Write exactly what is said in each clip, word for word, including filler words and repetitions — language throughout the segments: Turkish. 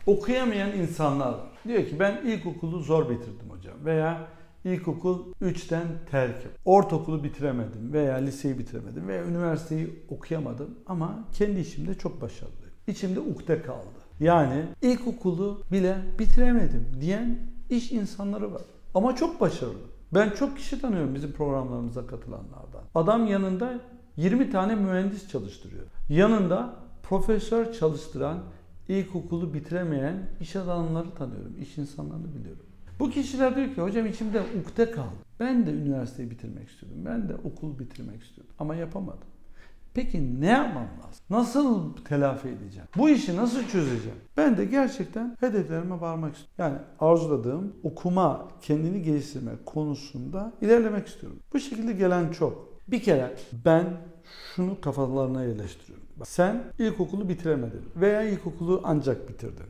Okuyamayan insanlar var. Diyor ki ben ilkokulu zor bitirdim hocam veya ilkokul üçten terkim. Ortaokulu bitiremedim veya liseyi bitiremedim veya üniversiteyi okuyamadım ama kendi işimde çok başarılıyım. İçimde ukde kaldı. Yani ilkokulu bile bitiremedim diyen iş insanları var. Ama çok başarılı. Ben çok kişi tanıyorum bizim programlarımıza katılanlardan. Adam yanında yirmi tane mühendis çalıştırıyor. Yanında profesör çalıştıran, ilkokulu bitiremeyen iş adamları tanıyorum. İş insanlarını biliyorum. Bu kişiler diyor ki hocam içimde ukde kaldı. Ben de üniversiteyi bitirmek istiyordum. Ben de okul bitirmek istiyordum. Ama yapamadım. Peki ne yapmam lazım? Nasıl telafi edeceğim? Bu işi nasıl çözeceğim? Ben de gerçekten hedeflerime varmak istiyorum. Yani arzuladığım okuma, kendini geliştirme konusunda ilerlemek istiyorum. Bu şekilde gelen çok. Bir kere ben şunu kafalarına yerleştiriyorum. Sen ilkokulu bitiremedin veya ilkokulu ancak bitirdin.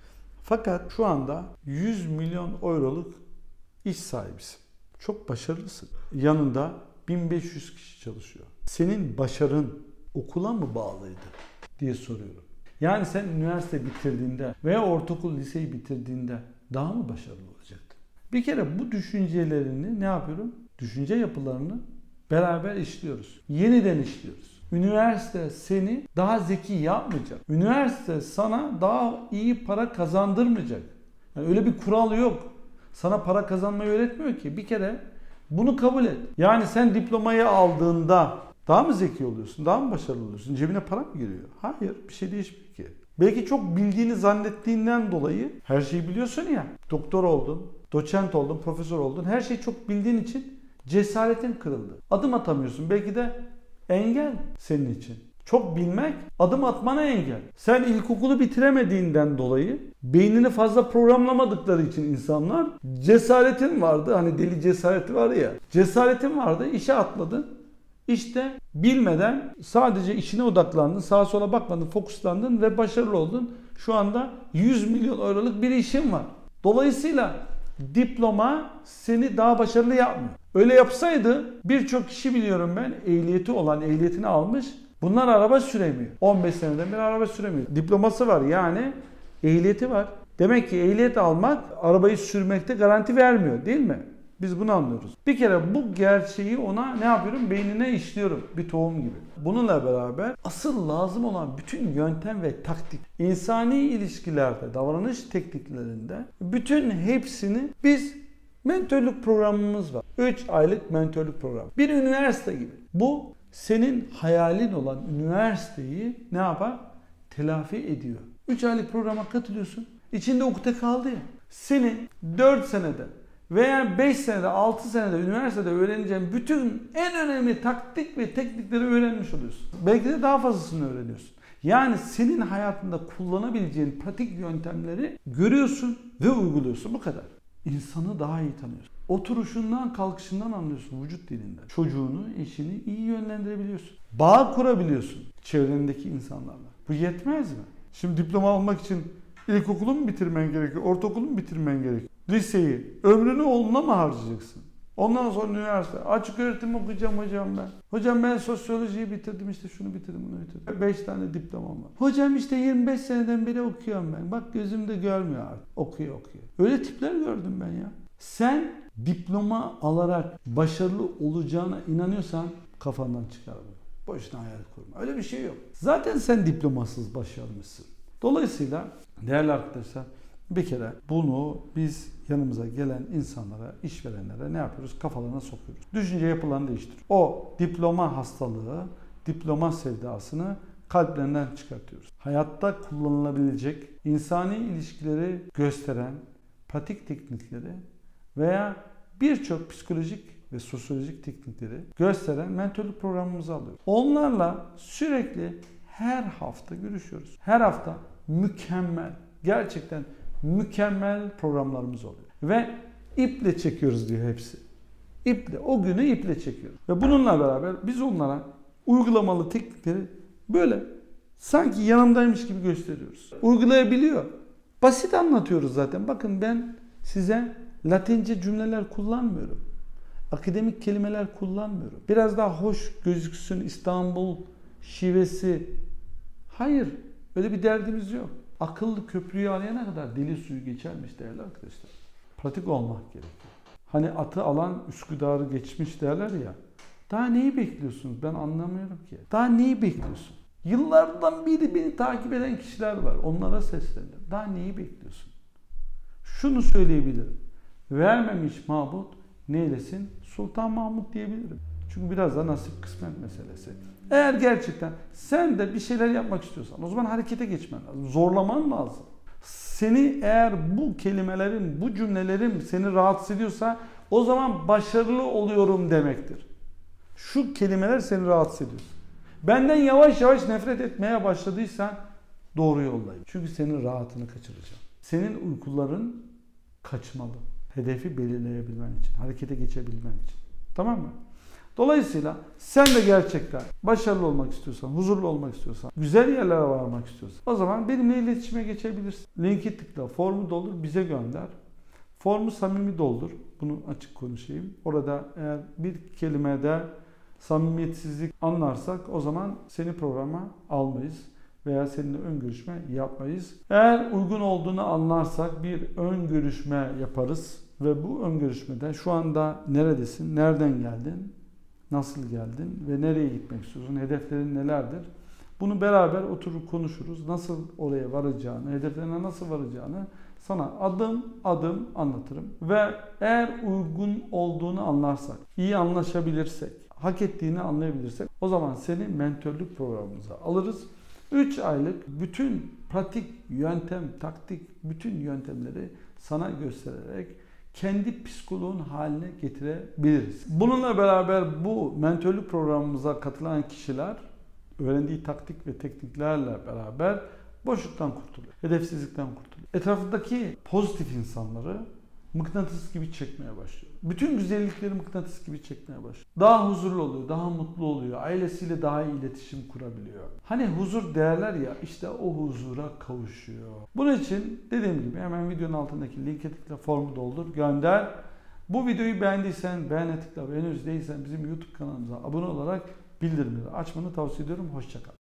Fakat şu anda yüz milyon euroluk iş sahibisin. Çok başarılısın. Yanında bin beş yüz kişi çalışıyor. Senin başarın okula mı bağlıydı diye soruyorum. Yani sen üniversite bitirdiğinde veya ortaokul, liseyi bitirdiğinde daha mı başarılı olacaktın? Bir kere bu düşüncelerini ne yapıyorum? Düşünce yapılarını beraber işliyoruz. Yeniden işliyoruz. Üniversite seni daha zeki yapmayacak. Üniversite sana daha iyi para kazandırmayacak. Yani öyle bir kural yok. Sana para kazanmayı öğretmiyor ki. Bir kere bunu kabul et. Yani sen diplomayı aldığında daha mı zeki oluyorsun? Daha mı başarılı oluyorsun? Cebine para mı giriyor? Hayır. Bir şey değişmiyor ki. Belki çok bildiğini zannettiğinden dolayı her şeyi biliyorsun ya. Doktor oldun, doçent oldun, profesör oldun. Her şeyi çok bildiğin için cesaretin kırıldı. Adım atamıyorsun. Belki de engel senin için. Çok bilmek adım atmana engel. Sen ilkokulu bitiremediğinden dolayı beynini fazla programlamadıkları için insanlar cesaretin vardı. Hani deli cesareti var ya. Cesaretin vardı. İşe atladın. İşte bilmeden sadece işine odaklandın. Sağa sola bakmadın. Fokuslandın ve başarılı oldun. Şu anda yüz milyon euroluk bir işin var. Dolayısıyla diploma seni daha başarılı yapmıyor. Öyle yapsaydı birçok kişi biliyorum ben ehliyeti olan ehliyetini almış. Bunlar araba süremiyor. on beş seneden beri araba süremiyor. Diploması var yani ehliyeti var. Demek ki ehliyet almak arabayı sürmekte garanti vermiyor değil mi? Biz bunu anlıyoruz. Bir kere bu gerçeği ona ne yapıyorum? Beynine işliyorum. Bir tohum gibi. Bununla beraber asıl lazım olan bütün yöntem ve taktik, insani ilişkilerde, davranış tekniklerinde bütün hepsini biz mentörlük programımız var. üç aylık mentörlük programı. Bir üniversite gibi. Bu senin hayalin olan üniversiteyi ne yapar? Telafi ediyor. üç aylık programa katılıyorsun. İçinde ukde kaldı ya. Senin dört senede veya beş senede, altı senede üniversitede öğreneceğin bütün en önemli taktik ve teknikleri öğrenmiş oluyorsun. Belki de daha fazlasını öğreniyorsun. Yani senin hayatında kullanabileceğin pratik yöntemleri görüyorsun ve uyguluyorsun. Bu kadar. İnsanı daha iyi tanıyorsun. Oturuşundan, kalkışından anlıyorsun, vücut dilinden. Çocuğunu, eşini iyi yönlendirebiliyorsun. Bağ kurabiliyorsun çevrendeki insanlarla. Bu yetmez mi? Şimdi diploma almak için ilkokulu mu bitirmen gerekiyor, ortaokulu mu bitirmen gerekiyor? Liseyi, ömrünü onunla mı harcayacaksın? Ondan sonra üniversite, açık öğretim okuyacağım hocam ben. Hocam ben sosyolojiyi bitirdim, işte şunu bitirdim, bunu bitirdim. beş tane diplomam var. Hocam işte yirmi beş seneden beri okuyorum ben. Bak gözümde görmüyor artık. Okuyor okuyor. Öyle tipler gördüm ben ya. Sen diploma alarak başarılı olacağına inanıyorsan kafandan çıkar bunu. Boşuna hayal kurma. Öyle bir şey yok. Zaten sen diplomasız başarmışsın. Dolayısıyla değerli arkadaşlar bir kere bunu biz yanımıza gelen insanlara, işverenlere ne yapıyoruz? Kafalarına sokuyoruz. Düşünce yapılarını değiştiriyoruz. O diploma hastalığı, diploma sevdasını kalplerinden çıkartıyoruz. Hayatta kullanılabilecek insani ilişkileri gösteren pratik teknikleri veya birçok psikolojik ve sosyolojik teknikleri gösteren mentörlük programımızı alıyoruz. Onlarla sürekli her hafta görüşüyoruz. Her hafta mükemmel, gerçekten mükemmel programlarımız oluyor. Ve iple çekiyoruz diyor hepsi. İple, o günü iple çekiyoruz. Ve bununla beraber biz onlara uygulamalı teknikleri böyle sanki yanımdaymış gibi gösteriyoruz. Uygulayabiliyor. Basit anlatıyoruz zaten. Bakın ben size Latince cümleler kullanmıyorum. Akademik kelimeler kullanmıyorum. Biraz daha hoş gözüksün İstanbul şivesi. Hayır, öyle bir derdimiz yok. akıllı köprüyü arayana kadar deli suyu geçermiş değerli arkadaşlar. Pratik olmak gerekiyor. Hani atı alan Üsküdar'ı geçmiş derler ya. Daha neyi bekliyorsunuz? Ben anlamıyorum ki. Daha neyi bekliyorsun? Yıllardan beri beni takip eden kişiler var. Onlara sesleniyorum. Daha neyi bekliyorsun? Şunu söyleyebilirim. Vermemiş Mahmut neylesin? Sultan Mahmut diyebilirim. Çünkü biraz da nasip kısmet meselesi. Eğer gerçekten sen de bir şeyler yapmak istiyorsan o zaman harekete geçmen lazım. Zorlaman lazım. Seni eğer bu kelimelerin, bu cümlelerin seni rahatsız ediyorsa o zaman başarılı oluyorum demektir. Şu kelimeler seni rahatsız ediyor. Benden yavaş yavaş nefret etmeye başladıysan doğru yoldayım. Çünkü senin rahatını kaçıracağım. Senin uykuların kaçmalı. Hedefi belirleyebilmen için, harekete geçebilmen için. Tamam mı? Dolayısıyla sen de gerçekten başarılı olmak istiyorsan, huzurlu olmak istiyorsan, güzel yerlere varmak istiyorsan o zaman benimle iletişime geçebilirsin. Linki tıkla, formu doldur, bize gönder. Formu samimi doldur. Bunu açık konuşayım. Orada eğer bir kelimede samimiyetsizlik anlarsak o zaman seni programa almayız veya seninle ön görüşme yapmayız. Eğer uygun olduğunu anlarsak bir ön görüşme yaparız ve bu ön görüşmede şu anda neredesin, nereden geldin, nasıl geldin ve nereye gitmek istiyorsun, hedeflerin nelerdir? Bunu beraber oturup konuşuruz. Nasıl oraya varacağını, hedeflerine nasıl varacağını sana adım adım anlatırım. Ve eğer uygun olduğunu anlarsak, iyi anlaşabilirsek, hak ettiğini anlayabilirsek o zaman seni mentörlük programımıza alırız. üç aylık bütün pratik, yöntem, taktik, bütün yöntemleri sana göstererek kendi psikoloğun haline getirebiliriz. Bununla beraber bu mentörlük programımıza katılan kişiler öğrendiği taktik ve tekniklerle beraber boşluktan kurtuluyor. Hedefsizlikten kurtuluyor. Etrafındaki pozitif insanları mıknatıs gibi çekmeye başlıyor. Bütün güzellikleri mıknatıs gibi çekmeye başlıyor. Daha huzurlu oluyor, daha mutlu oluyor. Ailesiyle daha iyi iletişim kurabiliyor. Hani huzur derler ya, işte o huzura kavuşuyor. Bunun için dediğim gibi hemen videonun altındaki linke tıkla, formu doldur, gönder. Bu videoyu beğendiysen beğene tıkla ve henüz değilsen bizim YouTube kanalımıza abone olarak bildirimleri açmanı tavsiye ediyorum. Hoşça kal.